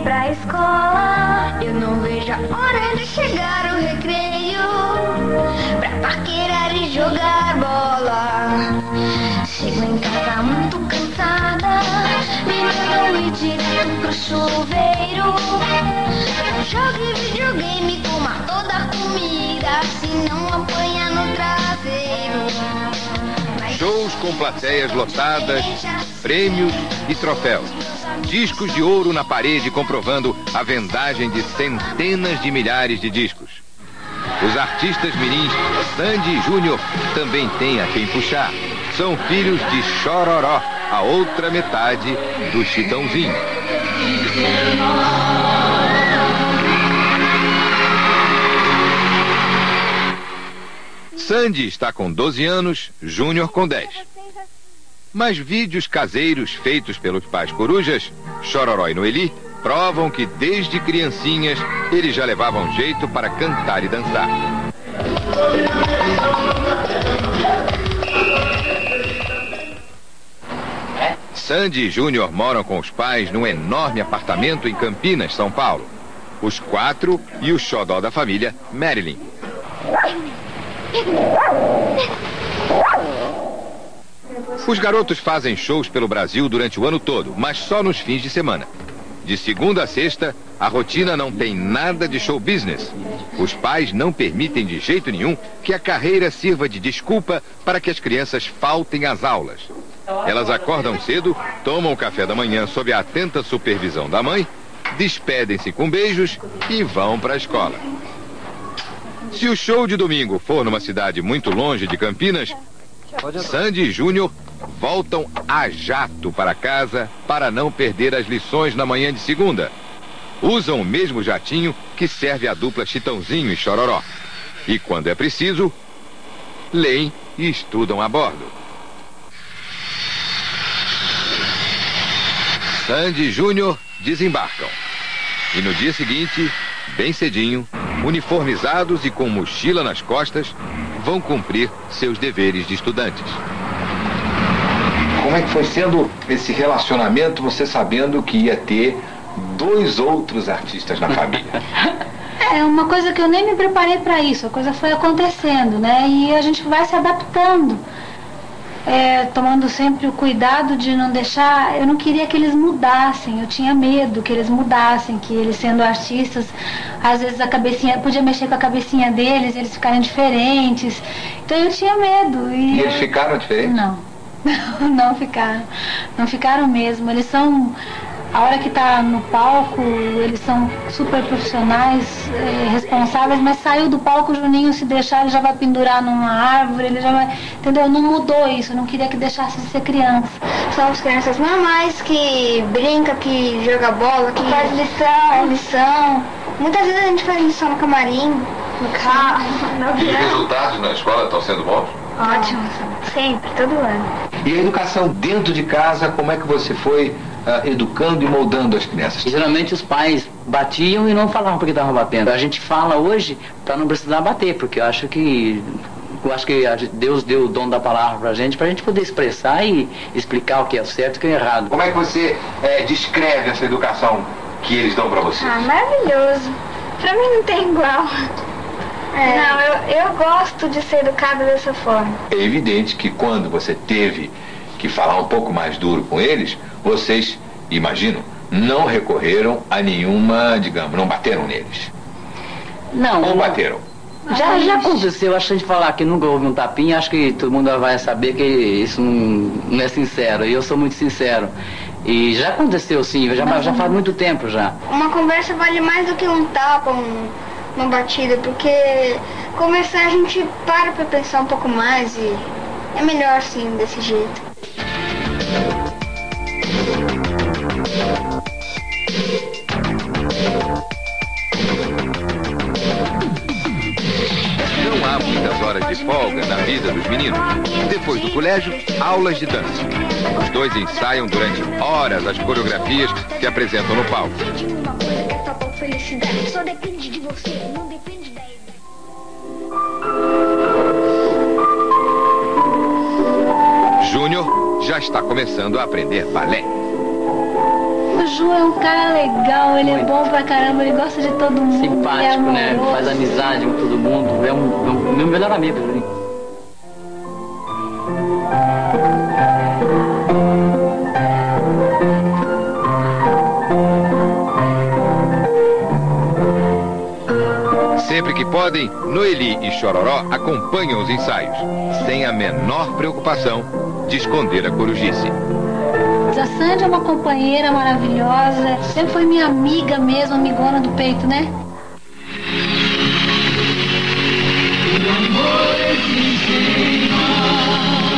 pra escola. Eu não vejo a hora de chegar o recreio pra paquerar e jogar bola. Chego em casa muito cansada, me mandam ir direto pro chuveiro. Jogue videogame, coma toda a comida, se não apanha no traseiro. Shows com plateias lotadas, prêmios e troféus. Discos de ouro na parede comprovando a vendagem de centenas de milhares de discos. Os artistas mirins Sandy e Júnior também têm a quem puxar. São filhos de Chororó, a outra metade do Chitãozinho. Sandy está com 12 anos, Júnior com 10. Mas vídeos caseiros feitos pelos pais corujas, Chororó e Noeli, provam que desde criancinhas eles já levavam jeito para cantar e dançar. Sandy e Júnior moram com os pais num enorme apartamento em Campinas, São Paulo. Os 4 e o xodó da família, Marilyn. Os garotos fazem shows pelo Brasil durante o ano todo, mas só nos fins de semana. De segunda a sexta, a rotina não tem nada de show business. Os pais não permitem de jeito nenhum que a carreira sirva de desculpa para que as crianças faltem às aulas. Elas acordam cedo, tomam café da manhã sob a atenta supervisão da mãe, despedem-se com beijos e vão para a escola. Se o show de domingo for numa cidade muito longe de Campinas, Sandy e Júnior voltam a jato para casa para não perder as lições na manhã de segunda. Usam o mesmo jatinho que serve a dupla Chitãozinho e Chororó. E quando é preciso, leem e estudam a bordo. Sandy e Júnior desembarcam. E no dia seguinte, bem cedinho, uniformizados e com mochila nas costas, vão cumprir seus deveres de estudantes. Como é que foi sendo esse relacionamento, você sabendo que ia ter 2 outros artistas na família? É uma coisa que eu nem me preparei para isso, a coisa foi acontecendo, né? E a gente vai se adaptando, tomando sempre o cuidado de não deixar. Eu não queria que eles mudassem, eu tinha medo que eles mudassem, que eles sendo artistas, às vezes a cabecinha, podia mexer com a cabecinha deles, eles ficarem diferentes. Então eu tinha medo. E eles ficaram diferentes? Não. Não ficaram. Não ficaram mesmo. Eles são, a hora que tá no palco, eles são super profissionais, responsáveis, mas saiu do palco, o Juninho, se deixar, ele já vai pendurar numa árvore, ele já vai, entendeu? Não mudou isso, não queria que deixasse de ser criança. Somos crianças normais, que brinca, que joga bola, que faz lição. Muitas vezes a gente faz lição no camarim, no carro, na E os resultados na escola estão sendo bons? Ótimo, sempre, todo ano. E a educação dentro de casa, como é que você foi educando e moldando as crianças? E, geralmente os pais batiam e não falavam porque estavam batendo. A gente fala hoje para não precisar bater, porque eu acho que Deus deu o dom da palavra pra gente poder expressar e explicar o que é certo e o que é errado. Como é que você descreve essa educação que eles dão pra você? Maravilhoso. Pra mim não tem igual. Não, eu gosto de ser educada dessa forma. É evidente que quando você teve que falar um pouco mais duro com eles, vocês, imagino, não recorreram a nenhuma, digamos, não bateram neles. Não. Ou bateram? Já aconteceu, acho que a gente falar que nunca houve um tapinha, acho que todo mundo vai saber que isso não é sincero, e eu sou muito sincero. E já aconteceu sim, já faz muito tempo já. Uma conversa vale mais do que um tapa, uma batida, porque conversar a gente para pra pensar um pouco mais e é melhor assim, desse jeito. Não há muitas horas de folga na vida dos meninos. Depois do colégio, aulas de dança. Os dois ensaiam durante horas as coreografias que apresentam no palco. Júnior já está começando a aprender balé. O Ju é um cara legal, ele é bom pra caramba, ele gosta de todo mundo. Simpático, né? Faz amizade com todo mundo. É um meu melhor amigo, né? Sempre que podem, Noeli e Chororó acompanham os ensaios, sem a menor preocupação de esconder a corujice. A Sandy é uma companheira maravilhosa, sempre foi minha amiga mesmo, amigona do peito, né? O amor existe em nós.